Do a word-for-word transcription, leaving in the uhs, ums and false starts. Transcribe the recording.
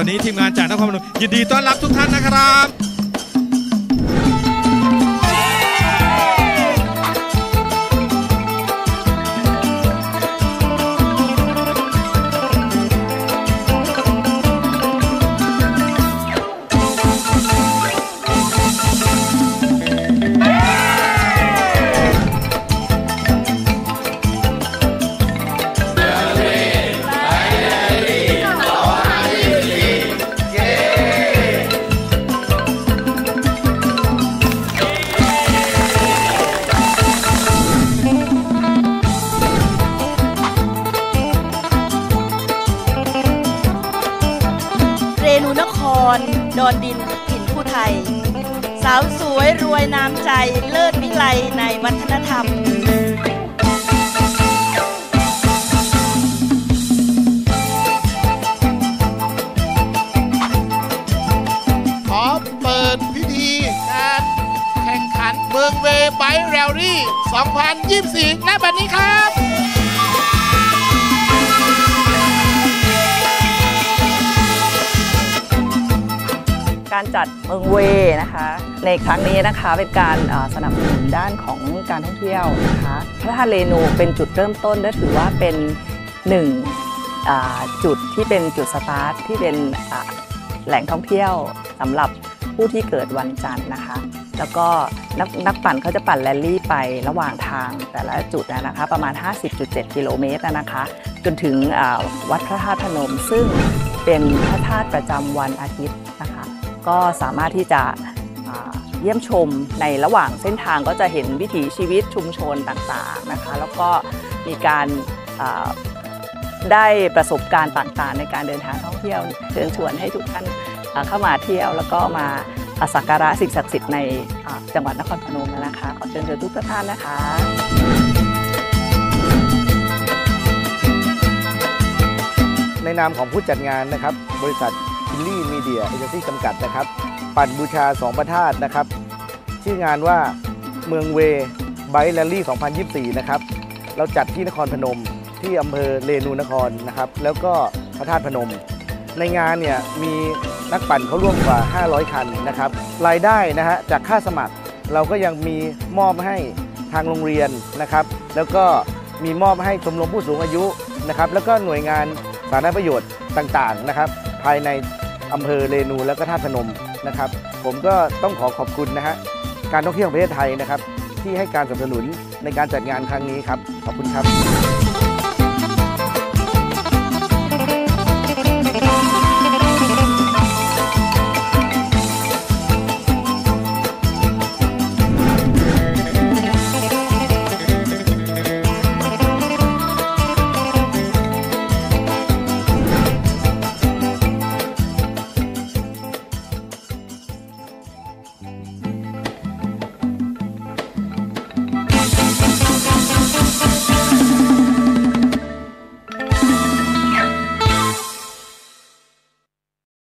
อนนี้ทีมงานจากนครพนมยินดีต้อนรับทุกท่านนะครับเรนูนครดอนดินถิ่นผู้ไทยสาวสวยรวยน้ำใจเลิศวิไลในวัฒนธรรมขอเปิดพิธีการแข่งขันเมืองเวย์ไบค์แรลลี่ สองพันยี่สิบสี่ ณ บัดนี้ครับการจัดเมืองเวนะคะในครั้งนี้นะคะเป็นการสนับสนุนด้านของการท่องเที่ยวนะคะพระธาตุเรนูเป็นจุดเริ่มต้นและถือว่าเป็นหนึ่งจุดที่เป็นจุดสตาร์ทที่เป็นแหล่งท่องเที่ยวสำหรับผู้ที่เกิดวันจันทร์นะคะแล้วก็นักนักปั่นเขาจะปั่นแรลลี่ไประหว่างทางแต่ละจุดนะคะประมาณ ห้าสิบจุดเจ็ด กิโลเมตรนะคะจนถึงวัดพระธาตุพนมซึ่งเป็นพระธาตุประจำวันอาทิตย์นะคะก็สามารถที่จะเยี่ยมชมในระหว่างเส้นทางก็จะเห็นวิถีชีวิตชุมชนต่างๆนะคะแล้วก็มีการได้ประสบการณ์ต่างๆในการเดินทางท่องเที่ยวเชิญชวนให้ทุกท่านเข้ามาเที่ยวแล้วก็มาสักการะสิ่งศักดิ์สิทธิ์ในจังหวัดนครพนมนะคะขอเชิญชวนทุกท่านนะคะในนามของผู้จัดงานนะครับบริษัทคิลลี่มีเดียเอเจนซี่จำกัดนะครับปั่นบูชาสองพระธาตุนะครับชื่องานว่าเมืองเวย์ไบค์แรลลี่ สองพันยี่สิบสี่ นะครับเราจัดที่นครพนมที่อำเภอเรนูนครนะครับแล้วก็พระธาตุพนมในงานเนี่ยมีนักปั่นเขาร่วมกว่าห้าร้อยคันนะครับรายได้นะฮะจากค่าสมัครเราก็ยังมีมอบให้ทางโรงเรียนนะครับแล้วก็มีมอบให้ชมรมผู้สูงอายุนะครับแล้วก็หน่วยงานสาธารณประโยชน์ต่างๆนะครับภายในอำเภอเรนูและก็ธาตุพนมนะครับผมก็ต้องขอขอบคุณนะฮะการท่องเที่ยวของประเทศไทยนะครับที่ให้การสนับสนุนในการจัดงานครั้งนี้ครับขอบคุณครับ